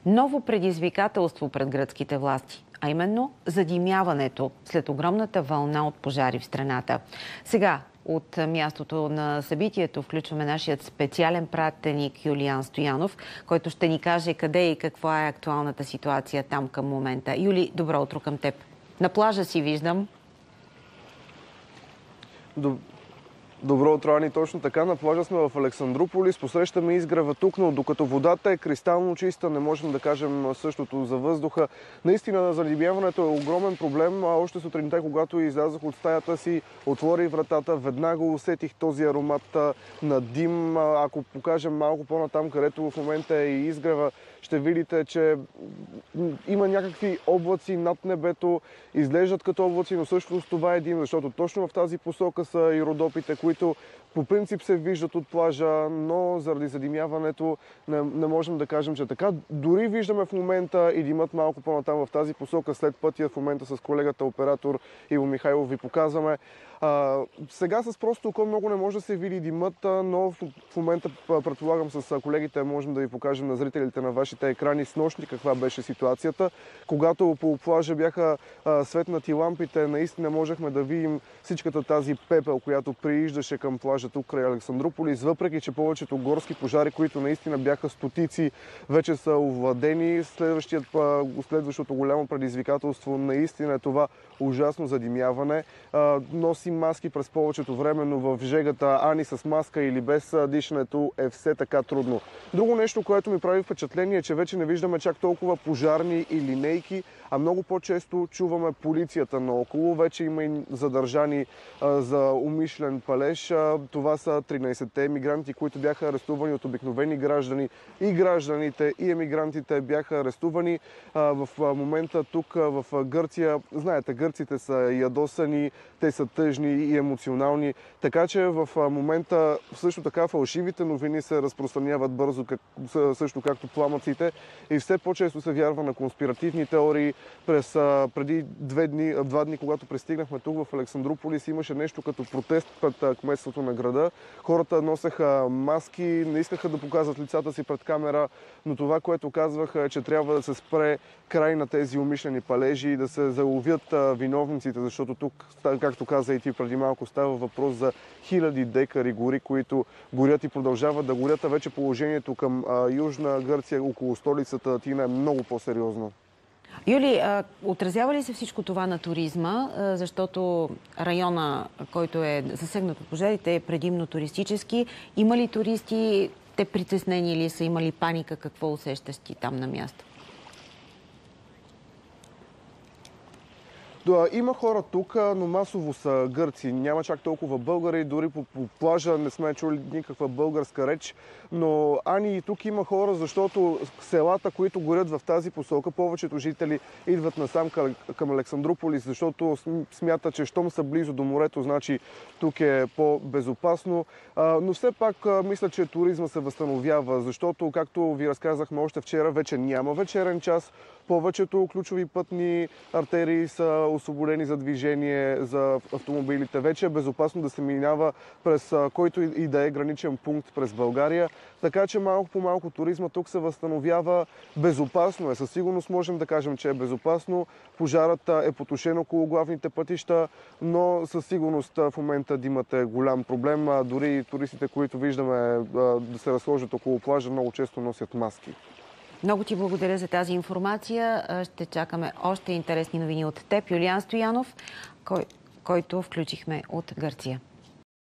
ново предизвикателство пред гръцките власти, а именно задимяването след огромната вълна от пожари в страната. Сега от мястото на събитието включваме нашият специален пратеник Юлиан Стоянов, който ще ни каже къде и каква е актуалната ситуация там към момента. Юли, добро утро към теб. На плажа си виждам. Добро утро, Ани. Точно така. На плажа сме в Александруполис. Посрещаме изгрева тук, но докато водата е кристално чиста, не можем да кажем същото за въздуха. Наистина, задимяването е огромен проблем. Още сутринта, когато излязох от стаята си, отворих вратата, веднага усетих този аромат на дим. Ако покажем малко по-натам, където в момента е и изгрева, ще видите, че има някакви облаци над небето, изглеждат като облаци, но всъщност това е дим, защото точно в тази посока са и родопите, които по принцип се виждат от плажа, но заради задимяването не можем да кажем, че така. Дори виждаме в момента и димът малко по-натам в тази посока, след пътя в момента с колегата оператор Иво Михайлов ви показваме. Сега с просто око много не може да се види димът, но в момента, предполагам, с колегите можем да ви покажем на зрителите на вашите екрани с нощни каква беше ситуацията. Когато по плажа бяха светнати лампите, наистина можехме да видим всичката тази пепел, която прииждаше към плажа тук край Александруполис, въпреки че повечето горски пожари, които наистина бяха стотици, вече са овладени. Следващото голямо предизвикателство наистина е това ужасно задимяване. Носим маски през повечето време, но в жегата Ани с маска или без дишането е все така трудно. Друго нещо, което ми прави впечатление е, че вече не виждаме чак толкова пожарни и линейки, а много по-често чуваме полицията наоколо. Вече има и задържани за умишлен палеж. Това са 13-те емигранти, които бяха арестувани от обикновени граждани. И гражданите, и емигрантите бяха арестувани. В момента тук в Гърция, знаете, гърците са ядосани, те са тъжни и емоционални. Така че в момента също така фалшивите новини се разпространяват бързо, също както пламъците. И все по-често се вярва на конспиративни теории. Преди 2 дни, когато пристигнахме тук в Александруполис, имаше нещо като протест пред кметството на града. Хората носеха маски, не искаха да показват лицата си пред камера, но това, което казваха, е, че трябва да се спре край на тези умишлени палежи и да се заловят виновниците, защото тук, както каза и ти преди малко, става въпрос за хиляди декари гори, които горят и продължават да горят, а вече положението към Южна Гърция, около столицата Атина, е много по-сериозно. Юли, отразява ли се всичко това на туризма, защото района, който е засегнат от пожарите, е предимно туристически? Има ли туристи, те притеснени ли са, има ли паника, какво усещаш ти там на място? Да, има хора тук, но масово са гърци. Няма чак толкова българи, дори по плажа не сме чули никаква българска реч. Но Ани, и тук има хора, защото селата, които горят в тази посока, повечето жители идват насам към Александруполис, защото смятат, че щом са близо до морето, значи тук е по-безопасно. Но все пак мисля, че туризма се възстановява, защото, както ви разказахме още вчера, вече няма вечерен час. Повечето ключови пътни артерии са освободени за движение за автомобилите. Вече е безопасно да се минава през който и да е граничен пункт през България. Така че малко по малко туризма тук се възстановява. Безопасно е. Със сигурност можем да кажем, че е безопасно. Пожарът е потушен около главните пътища, но със сигурност в момента димът е голям проблем. Дори туристите, които виждаме да се разхождат около плажа, много често носят маски. Много ти благодаря за тази информация. Ще чакаме още интересни новини от теб, Юлиан Стоянов, който включихме от Гърция.